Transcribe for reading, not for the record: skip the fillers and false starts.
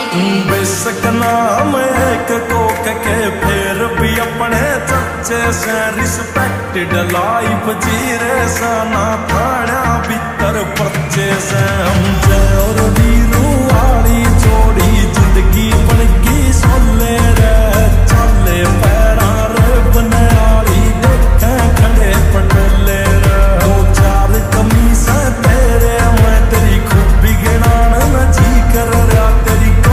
बेशक नाम एक कोक के फिर भी अपने चच्चे से रिस्पेक्टेड लाइफ जी रे साना थाना भीतर पर्चे से हम जय और वीर